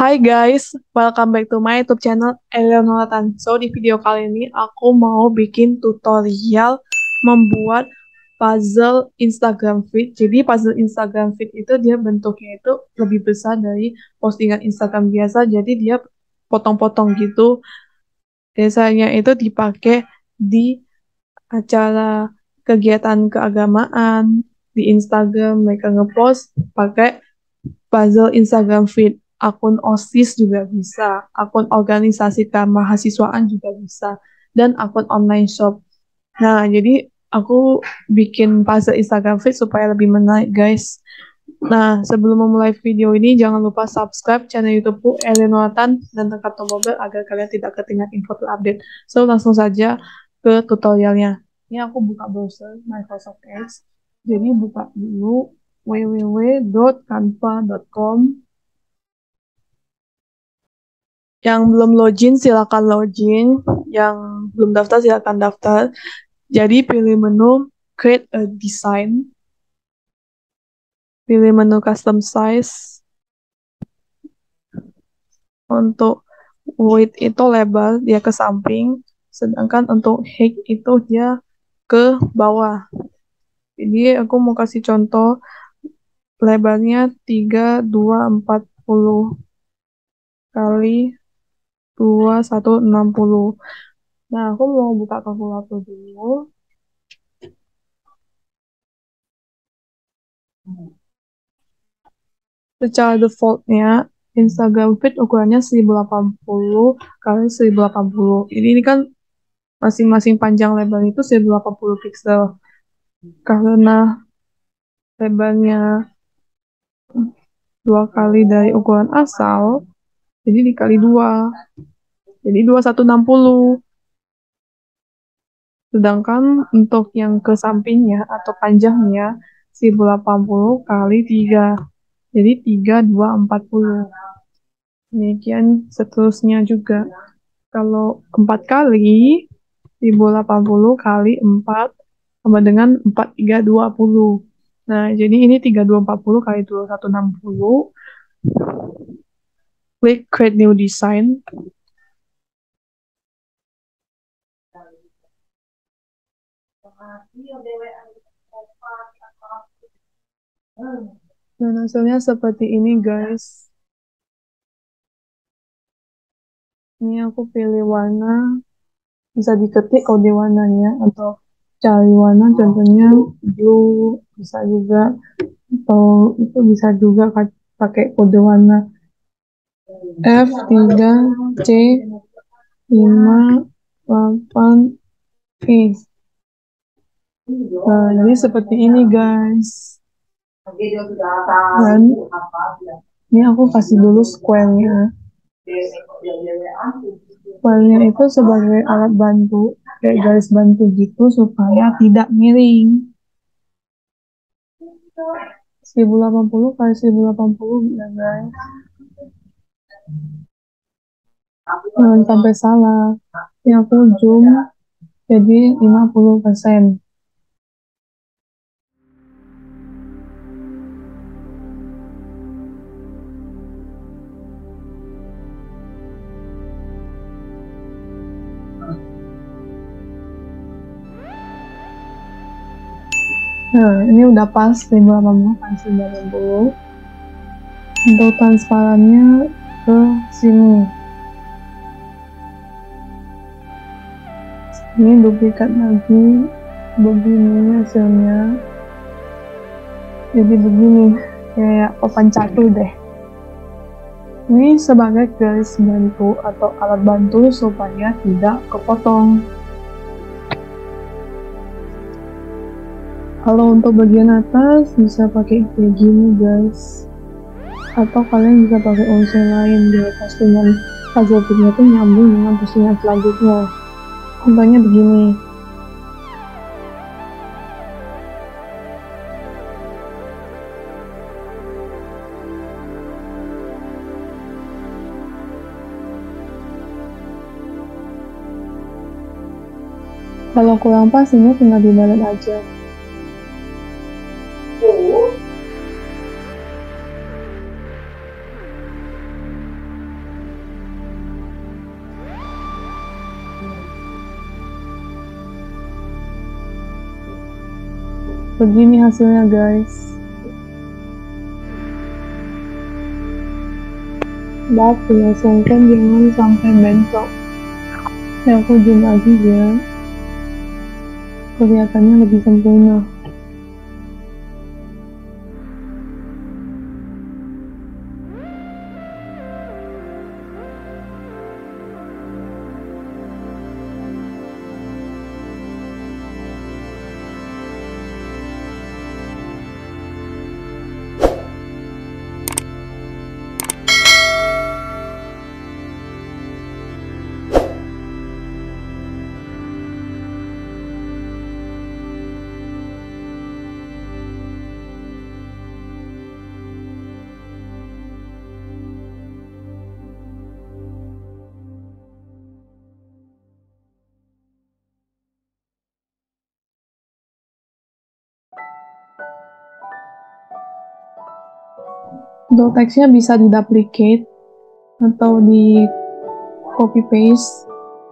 Hai guys, welcome back to my YouTube channel Eleonora Tan. So di video kali ini aku mau bikin tutorial membuat puzzle Instagram feed. Jadi puzzle Instagram feed itu dia bentuknya itu lebih besar dari postingan Instagram biasa. Jadi dia potong-potong gitu. Biasanya itu dipakai di acara kegiatan keagamaan di Instagram. Mereka ngepost pakai puzzle Instagram feed. Akun OSIS juga bisa, akun organisasi kemahasiswaan juga bisa, dan akun online shop. Nah, jadi aku bikin puzzle Instagram feed supaya lebih menarik, guys. Nah, sebelum memulai video ini, jangan lupa subscribe channel YouTubeku Eleonora Tan dan tekan tombol bel agar kalian tidak ketinggalan info terupdate. So, langsung saja ke tutorialnya. Ini aku buka browser Microsoft Edge. Jadi buka dulu www.canva.com. Yang belum login silakan login, yang belum daftar silakan daftar. Jadi pilih menu create a design, pilih menu custom size. Untuk width itu lebar, dia ke samping, sedangkan untuk height itu dia ke bawah. Jadi aku mau kasih contoh, lebarnya 3240 kali 2160. Nah, aku mau buka kalkulator dulu. Secara defaultnya, Instagram feed ukurannya 1080 kali 1080. Jadi ini kan masing-masing panjang lebar itu 1080 pixel. Karena lebarnya 2 kali dari ukuran asal, jadi dikali 2. Jadi 2160. Sedangkan untuk yang ke sampingnya atau panjangnya 1080 kali 3. Jadi 3240. Demikian seterusnya juga. Kalau 4 kali 1080 kali 4 sama dengan 4320. Nah, jadi ini 3240 kali 2160. Klik create new design. Dan hasilnya seperti ini, guys. Ini aku pilih warna, bisa diketik kode warnanya atau cari warna, contohnya blue, bisa juga, atau itu bisa juga pakai kode warna F3C58E. Nah, jadi seperti ini, guys. Dan ini aku kasih dulu square-nya. Square-nya itu sebagai alat bantu, kayak garis bantu gitu supaya tidak miring. 1080 kali 1080 ya, guys. Jangan sampai salah. Ini aku zoom jadi 50%. Nah, ini udah pas 1080 kali 1080. Untuk transparannya ke sini. Ini duplikat lagi, begini hasilnya. Jadi begini, kayak papan catur deh. Ini sebagai garis bantu atau alat bantu supaya tidak kepotong. Kalau untuk bagian atas bisa pakai kayak gini, guys. Atau kalian bisa pakai unsur lain biar postingan puzzle feed-nya tuh nyambung dengan postingan selanjutnya. Contohnya begini. Kalau kurang pas ini tinggal dibalet aja. Begini hasilnya guys. Maaf ya, kan jangan sampai bentrok. Ya aku zoom lagi ya, kelihatannya lebih sempurna. Untuk teksnya bisa diduplicate atau di copy paste.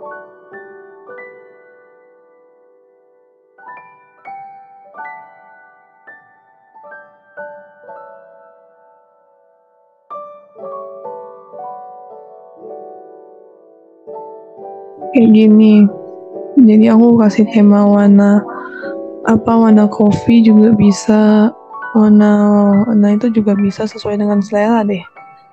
Kayak gini. Jadi aku kasih tema warna coffee juga bisa, warna itu juga bisa sesuai dengan selera deh.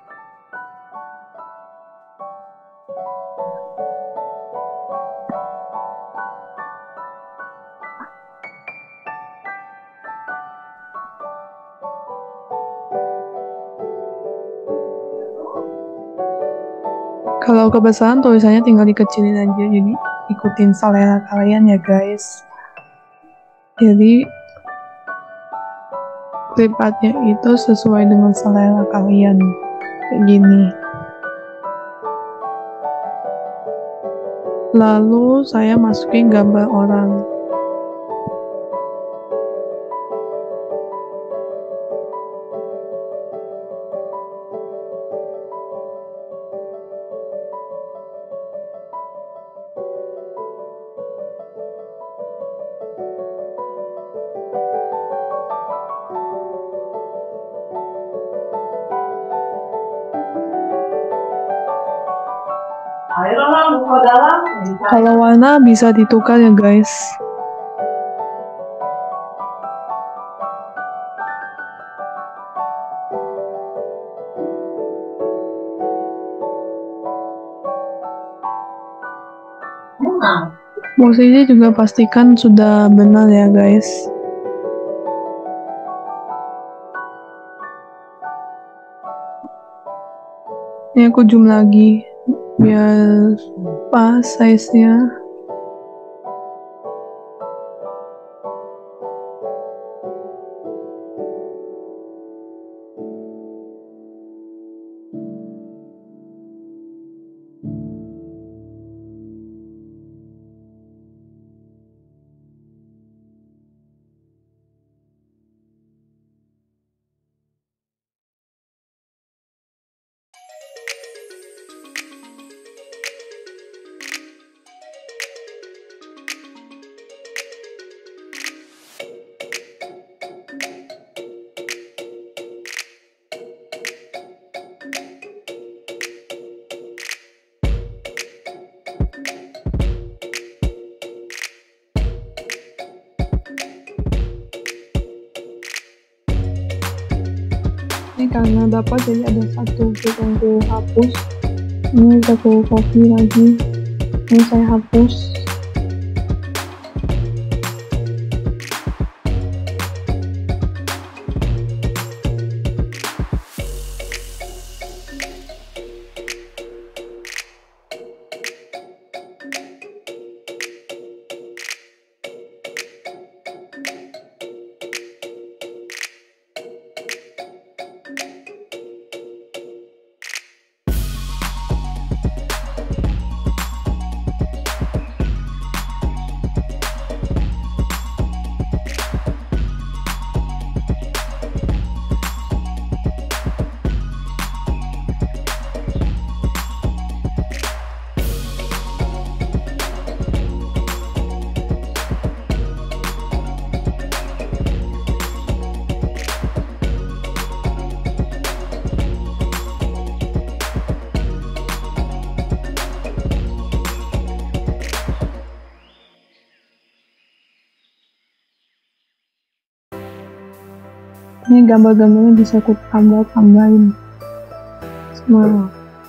Kalau kebesaran tulisannya tinggal dikecilin aja, jadi ikutin selera kalian ya guys. Jadi clip artnya itu sesuai dengan selera kalian, kayak gini. Lalu saya masukin gambar orang. Kalau warna bisa ditukar ya guys. Posisi juga pastikan sudah benar ya guys. Ini aku zoom lagi biar pas size-nya. Ini karena dapat, jadi ada satu clip yang aku hapus. Ini aku copy lagi, ini saya hapus. Ini gambar-gambarnya bisa aku tambahin semua.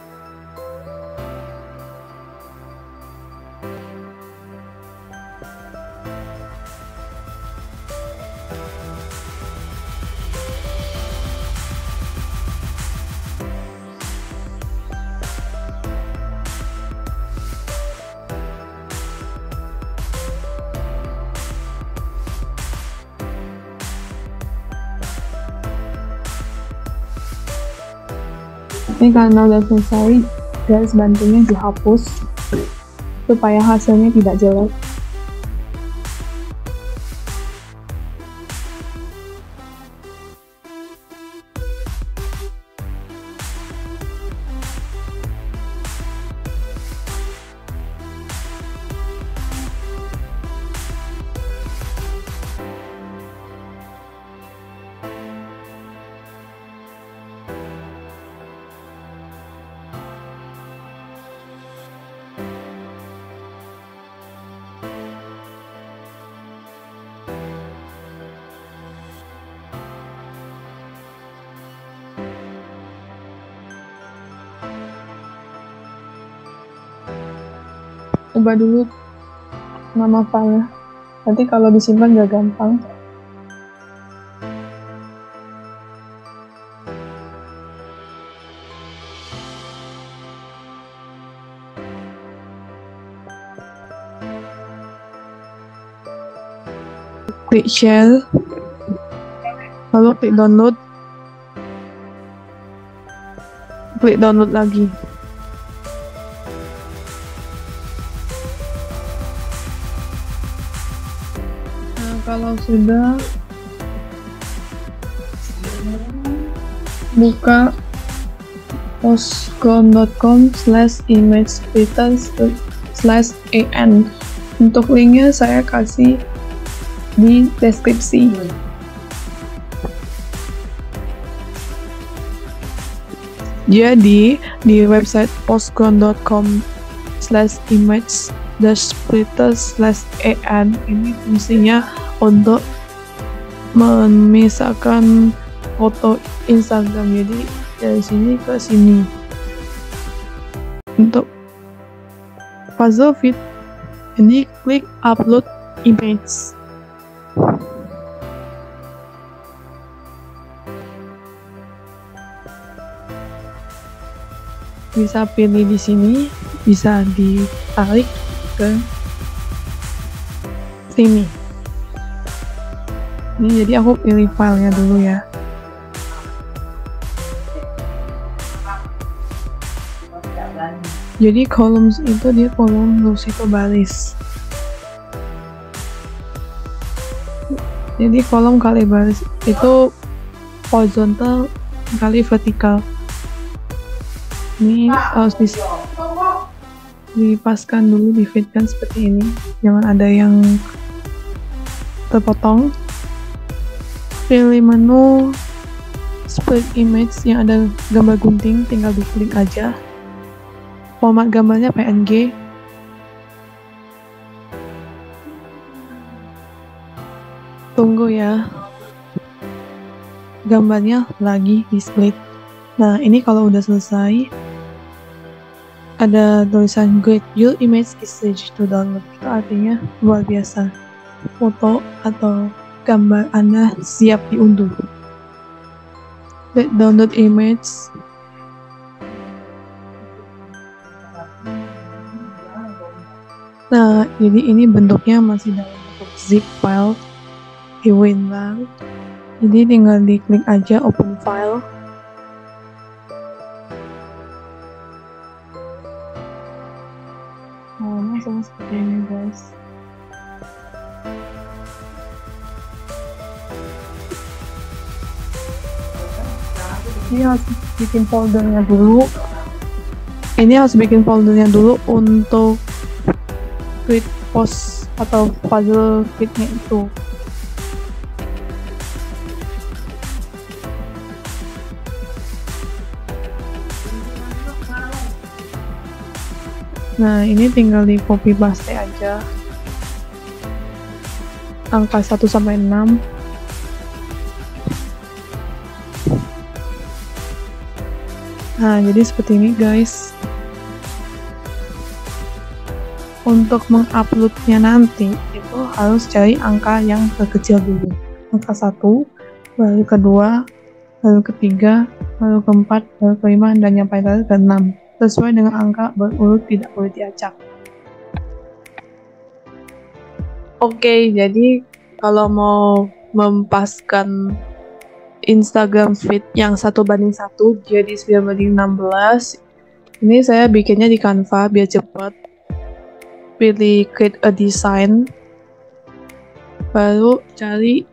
Ini karena udah selesai, guys, bantunya dihapus supaya hasilnya tidak jelek. Ubah dulu nama file, nanti kalau disimpan gak gampang. Klik share, lalu klik download, lagi. Nah, kalau sudah, buka postground.com/imagesplitter/an. Untuk linknya saya kasih di deskripsi. Jadi di website postground.com/image-splitter/an ini fungsinya untuk memisahkan foto Instagram. Jadi dari sini ke sini. Untuk puzzle fit ini klik upload image. Bisa pilih di sini, bisa ditarik ke sini. Ini jadi aku pilih filenya dulu ya. Jadi columns itu dia kolom Lucifer baris. Jadi kolom kali baris itu horizontal kali vertikal. Ini harus dipaskan dulu, difitkan seperti ini, jangan ada yang terpotong. Pilih menu split image yang ada gambar gunting, tinggal diklik aja. Format gambarnya PNG. Tunggu ya, gambarnya lagi di split. Nah, ini kalau udah selesai, ada tulisan Great, your image is ready to download. Itu artinya luar biasa, foto atau gambar Anda siap diunduh. Klik download image. Nah, jadi ini bentuknya masih dalam bentuk zip file di WinRAR. Jadi tinggal diklik aja open file. Sama seperti ini, guys. Ini harus bikin foldernya dulu. Untuk create post atau puzzle kitnya itu. Nah, ini tinggal di copy paste aja angka 1 sampai 6. Nah, jadi seperti ini guys. Untuk menguploadnya nanti itu harus cari angka yang terkecil dulu. Angka 1, lalu kedua, lalu ketiga, lalu keempat, lalu kelima, dan yang paling terakhir ke-6. Sesuai dengan angka berurut, tidak boleh diacak. Oke, jadi kalau mau mempaskan Instagram feed yang 1:1, jadi 9:16, ini saya bikinnya di Canva biar cepat. Pilih create a design, baru cari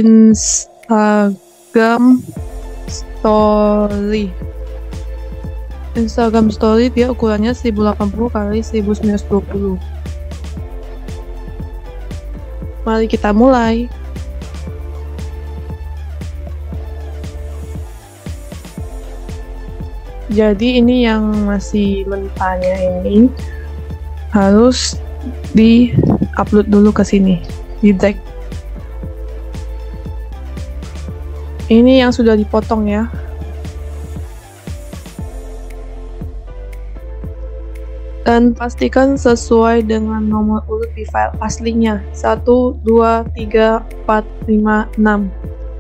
Instagram story. Instagram story dia ukurannya 1080 x 1920. Mari kita mulai. Jadi ini yang masih mentahnya ini harus di-upload dulu ke sini, di drag. Ini yang sudah dipotong ya. Dan pastikan sesuai dengan nomor urut di file aslinya, 1, 2, 3, 4, 5, 6.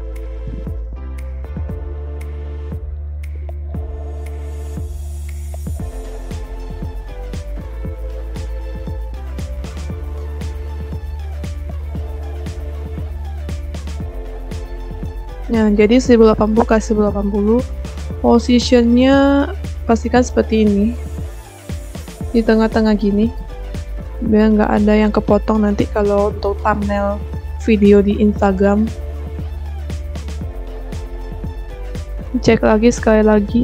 Nah, jadi 1080 x 1080, positionnya pastikan seperti ini, di tengah-tengah gini, biar nggak ada yang kepotong nanti kalau untuk thumbnail video di Instagram. Cek lagi sekali lagi.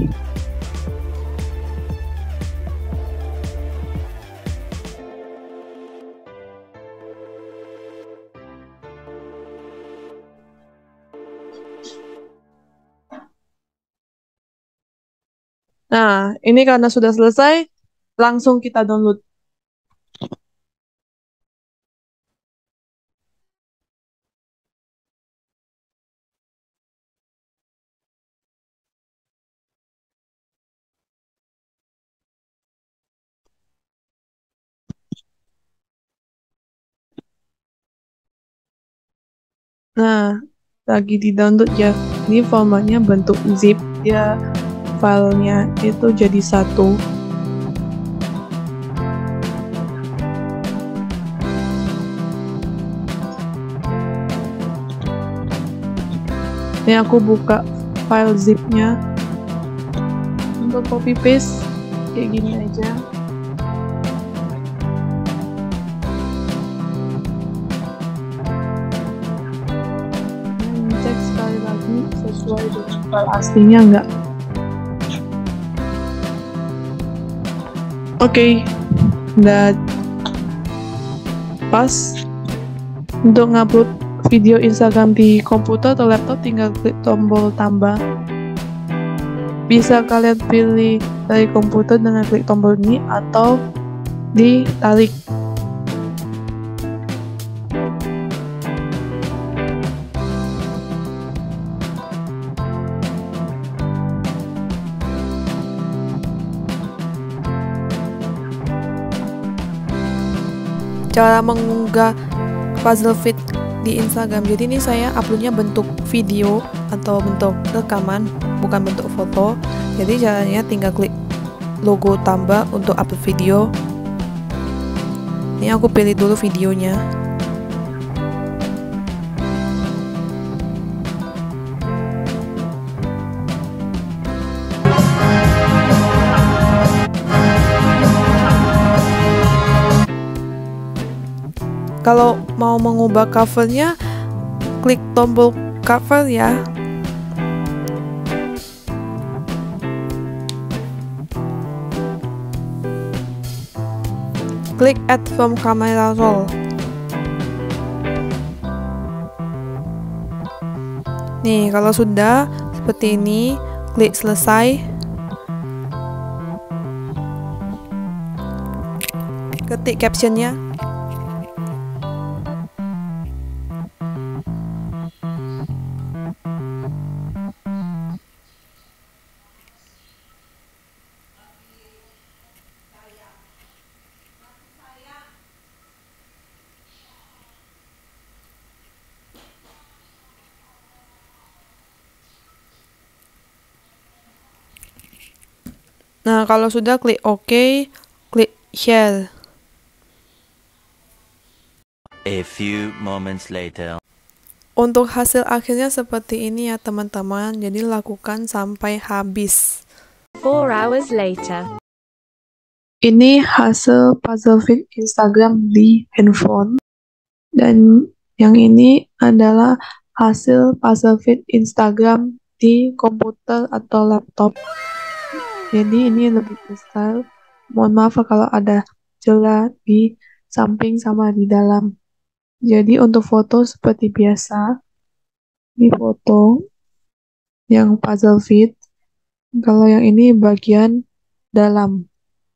Nah, ini karena sudah selesai, langsung kita download. Nah, lagi di download ya. Ini formatnya bentuk zip, ya filenya itu jadi satu. Ini aku buka file zipnya. Untuk copy paste kayak gini aja. Cek sekali lagi sesuai dengan file aslinya enggak. Oke, udah pas. Untuk ngupload video Instagram di komputer atau laptop tinggal klik tombol tambah. Bisa kalian pilih dari komputer dengan klik tombol ini atau ditarik. Cara mengunggah puzzle feed di Instagram. Jadi ini saya uploadnya bentuk video atau bentuk rekaman, bukan bentuk foto. Jadi caranya tinggal klik logo tambah untuk upload video. Ini aku pilih dulu videonya. Kalau mau mengubah covernya, klik tombol cover ya. Klik add from camera roll. Nih, kalau sudah seperti ini, klik selesai. Ketik captionnya. Nah, kalau sudah klik OK, klik share. A few moments later. Untuk hasil akhirnya seperti ini ya teman-teman, jadi lakukan sampai habis. 4 hours later. Ini hasil puzzle feed Instagram di handphone, dan yang ini adalah hasil puzzle feed Instagram di komputer atau laptop. Jadi ini lebih besar. Mohon maaf kalau ada celah di samping sama di dalam. Jadi untuk foto seperti biasa, di foto yang puzzle feed, kalau yang ini bagian dalam.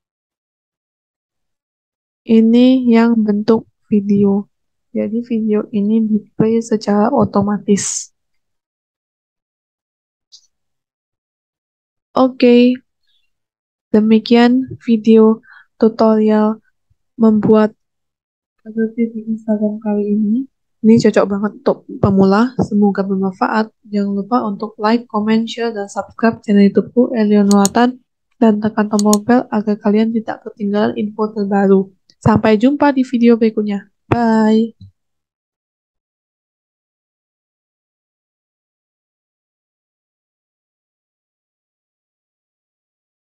Ini yang bentuk video. Jadi video ini di-play secara otomatis. Oke, demikian video tutorial membuat puzzle feed di Instagram kali ini. Ini cocok banget untuk pemula, semoga bermanfaat. Jangan lupa untuk like, comment, share, dan subscribe channel YouTubeku Elio Nolatan, dan tekan tombol bel agar kalian tidak ketinggalan info terbaru. Sampai jumpa di video berikutnya. Bye!